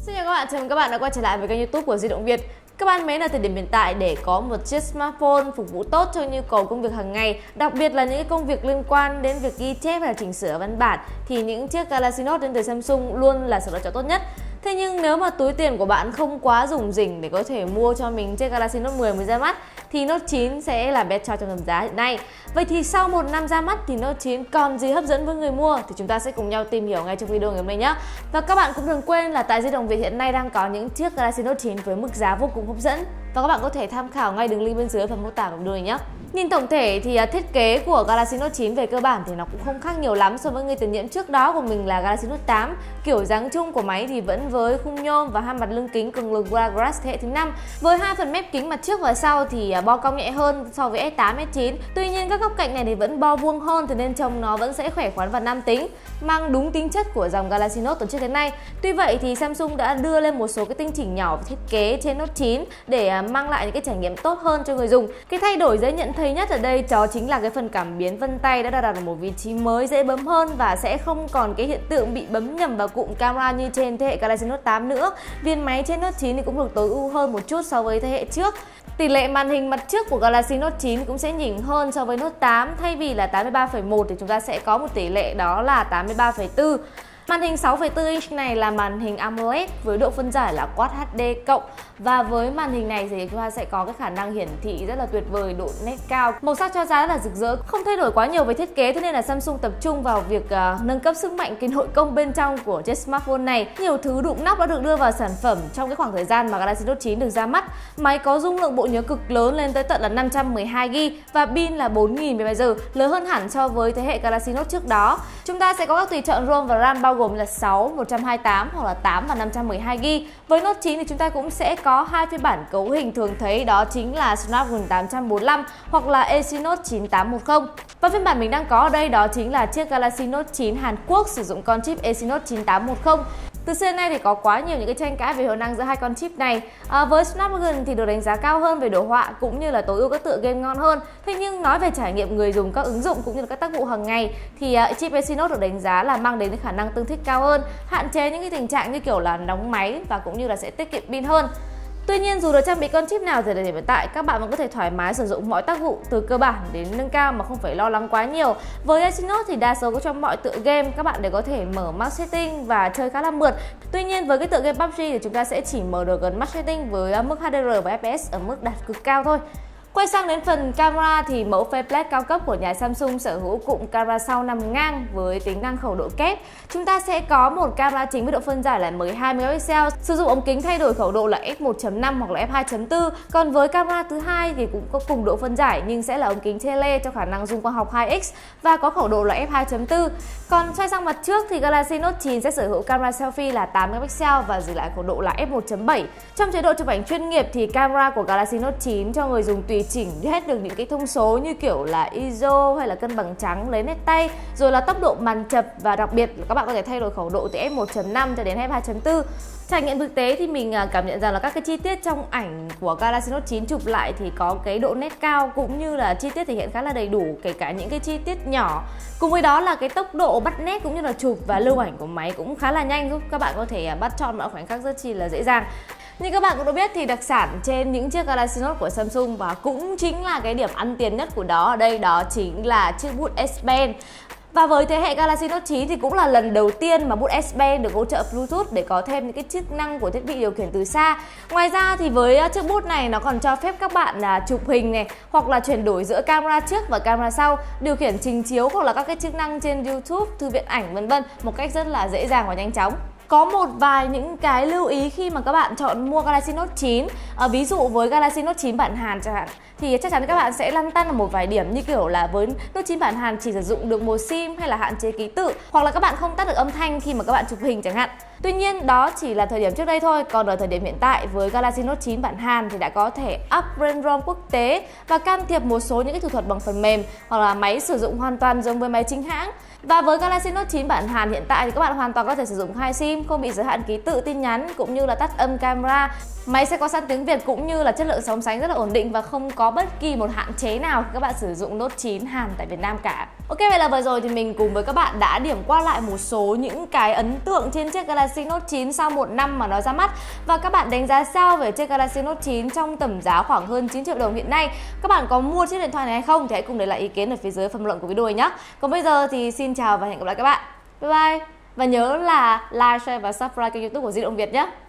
Xin chào các bạn, chào mừng các bạn đã quay trở lại với kênh YouTube của Di động Việt. Các bạn mến, ở thời điểm hiện tại để có một chiếc smartphone phục vụ tốt cho nhu cầu công việc hàng ngày, đặc biệt là những công việc liên quan đến việc ghi chép hay là chỉnh sửa văn bản, thì những chiếc Galaxy Note đến từ Samsung luôn là sự lựa chọn tốt nhất. Thế nhưng nếu mà túi tiền của bạn không quá rủng rỉnh để có thể mua cho mình chiếc Galaxy Note 10 mới ra mắt, thì Note 9 sẽ là best choice trong tầm giá hiện nay. Vậy thì sau một năm ra mắt thì Note 9 còn gì hấp dẫn với người mua, thì chúng ta sẽ cùng nhau tìm hiểu ngay trong video ngày hôm nay nhé. Và các bạn cũng đừng quên là tại Di động Việt hiện nay đang có những chiếc Galaxy Note 9 với mức giá vô cùng hấp dẫn, và các bạn có thể tham khảo ngay đường link bên dưới phần mô tả của video này nhé. Nhìn tổng thể thì thiết kế của Galaxy Note 9 về cơ bản thì nó cũng không khác nhiều lắm so với người tiền nhiệm trước đó của mình là Galaxy Note 8. Kiểu dáng chung của máy thì vẫn với khung nhôm và hai mặt lưng kính cường lực Gorilla Glass thế hệ thứ 5. Với hai phần mép kính mặt trước và sau thì bo cong nhẹ hơn so với S8, S9. Tuy nhiên các góc cạnh này thì vẫn bo vuông hơn, thế nên trông nó vẫn sẽ khỏe khoắn và nam tính, mang đúng tính chất của dòng Galaxy Note từ trước đến nay. Tuy vậy thì Samsung đã đưa lên một số cái tinh chỉnh nhỏ thiết kế trên Note 9 để mang lại những cái trải nghiệm tốt hơn cho người dùng. Cái thay đổi dễ nhận thấy nhất ở đây đó chính là cái phần cảm biến vân tay đã đặt ở một vị trí mới, dễ bấm hơn và sẽ không còn cái hiện tượng bị bấm nhầm vào cụm camera như trên thế hệ Galaxy Note 8 nữa. Viên máy trên Note 9 thì cũng được tối ưu hơn một chút so với thế hệ trước. Tỷ lệ màn hình mặt trước của Galaxy Note 9 cũng sẽ nhỉnh hơn so với Note 8, thay vì là 83,1 thì chúng ta sẽ có một tỷ lệ đó là 83,4. Màn hình 6,4 inch này là màn hình AMOLED với độ phân giải là Quad HD+, và với màn hình này thì chúng ta sẽ có cái khả năng hiển thị rất là tuyệt vời, độ nét cao, màu sắc cho ra rất là rực rỡ, không thay đổi quá nhiều về thiết kế, thế nên là Samsung tập trung vào việc nâng cấp sức mạnh cái nội công bên trong của chiếc smartphone này. Nhiều thứ đụng nóc đã được đưa vào sản phẩm trong cái khoảng thời gian mà Galaxy Note 9 được ra mắt. Máy có dung lượng bộ nhớ cực lớn lên tới tận là 512GB và pin là 4000 mAh, lớn hơn hẳn so với thế hệ Galaxy Note trước đó. Chúng ta sẽ có các tùy chọn ROM và RAM bao gồm là 6, 128 hoặc là 8 và 512GB. Với Note 9 thì chúng ta cũng sẽ có hai phiên bản cấu hình thường thấy, đó chính là Snapdragon 845 hoặc là Exynos 9810. Và phiên bản mình đang có ở đây đó chính là chiếc Galaxy Note 9 Hàn Quốc sử dụng con chip Exynos 9810. Từ xưa đến nay thì có quá nhiều những cái tranh cãi về hiệu năng giữa hai con chip này. Với Snapdragon thì được đánh giá cao hơn về đồ họa cũng như là tối ưu các tựa game ngon hơn. Thế nhưng nói về trải nghiệm người dùng các ứng dụng cũng như là các tác vụ hàng ngày thì chip Exynos được đánh giá là mang đến cái khả năng tương thích cao hơn, hạn chế những cái tình trạng như kiểu là nóng máy và cũng như là sẽ tiết kiệm pin hơn. Tuy nhiên dù được trang bị con chip nào thì thời điểm hiện tại các bạn vẫn có thể thoải mái sử dụng mọi tác vụ từ cơ bản đến nâng cao mà không phải lo lắng quá nhiều. Với Exynos thì đa số trong mọi tựa game các bạn đều có thể mở max setting và chơi khá là mượt. Tuy nhiên với cái tựa game PUBG thì chúng ta sẽ chỉ mở được gần max setting với mức HDR và FPS ở mức đạt cực cao thôi. Quay sang đến phần camera thì mẫu faceless cao cấp của nhà Samsung sở hữu cụm camera sau nằm ngang với tính năng khẩu độ kép. Chúng ta sẽ có một camera chính với độ phân giải là 12 megapixel, sử dụng ống kính thay đổi khẩu độ là f1.5 hoặc là f2.4. Còn với camera thứ hai thì cũng có cùng độ phân giải nhưng sẽ là ống kính tele cho khả năng zoom quang học 2x và có khẩu độ là f2.4. Còn xoay sang mặt trước thì Galaxy Note 9 sẽ sở hữu camera selfie là 8 megapixel và giữ lại khẩu độ là f1.7. Trong chế độ chụp ảnh chuyên nghiệp thì camera của Galaxy Note 9 cho người dùng tùy chỉnh hết được những cái thông số như kiểu là ISO hay là cân bằng trắng, lấy nét tay, rồi là tốc độ màn chập, và đặc biệt là các bạn có thể thay đổi khẩu độ từ f1.5 cho đến f2.4. Trải nghiệm thực tế thì mình cảm nhận rằng là các cái chi tiết trong ảnh của Galaxy Note 9 chụp lại thì có cái độ nét cao cũng như là chi tiết thể hiện khá là đầy đủ, kể cả những cái chi tiết nhỏ. Cùng với đó là cái tốc độ bắt nét cũng như là chụp và lưu ảnh của máy cũng khá là nhanh, giúp các bạn có thể bắt chọn mọi khoảnh khắc rất chi là dễ dàng. Như các bạn cũng đã biết thì đặc sản trên những chiếc Galaxy Note của Samsung và cũng chính là cái điểm ăn tiền nhất của đó ở đây, đó chính là chiếc bút S Pen. Và với thế hệ Galaxy Note 9 thì cũng là lần đầu tiên mà bút S Pen được hỗ trợ Bluetooth để có thêm những cái chức năng của thiết bị điều khiển từ xa. Ngoài ra thì với chiếc bút này nó còn cho phép các bạn là chụp hình này, hoặc là chuyển đổi giữa camera trước và camera sau, điều khiển trình chiếu hoặc là các cái chức năng trên YouTube, thư viện ảnh vân vân một cách rất là dễ dàng và nhanh chóng. Có một vài những cái lưu ý khi mà các bạn chọn mua Galaxy Note 9. Ví dụ với Galaxy Note 9 bản Hàn chẳng hạn thì chắc chắn các bạn sẽ lăn tăn ở một vài điểm, như kiểu là với Note 9 bản Hàn chỉ sử dụng được một sim hay là hạn chế ký tự, hoặc là các bạn không tắt được âm thanh khi mà các bạn chụp hình chẳng hạn. Tuy nhiên đó chỉ là thời điểm trước đây thôi, còn ở thời điểm hiện tại với Galaxy Note 9 bản Hàn thì đã có thể upgrade ROM quốc tế và can thiệp một số những cái thủ thuật bằng phần mềm, hoặc là máy sử dụng hoàn toàn giống với máy chính hãng. Và với Galaxy Note 9 bản Hàn hiện tại thì các bạn hoàn toàn có thể sử dụng 2 sim, không bị giới hạn ký tự tin nhắn cũng như là tắt âm camera. Máy sẽ có sẵn tiếng Việt cũng như là chất lượng sóng sánh rất là ổn định và không có bất kỳ một hạn chế nào khi các bạn sử dụng Note 9 Hàn tại Việt Nam cả. Ok, vậy là vừa rồi thì mình cùng với các bạn đã điểm qua lại một số những cái ấn tượng trên chiếc Galaxy Galaxy Note 9 sau 1 năm mà nó ra mắt. Và các bạn đánh giá sao về chiếc Galaxy Note 9 trong tầm giá khoảng hơn 9 triệu đồng hiện nay? Các bạn có mua chiếc điện thoại này hay không? Thì hãy cùng để lại ý kiến ở phía dưới phần luận của video này nhé. Còn bây giờ thì xin chào và hẹn gặp lại các bạn. Bye bye. Và nhớ là like, share và subscribe kênh YouTube của Di động Việt nhé.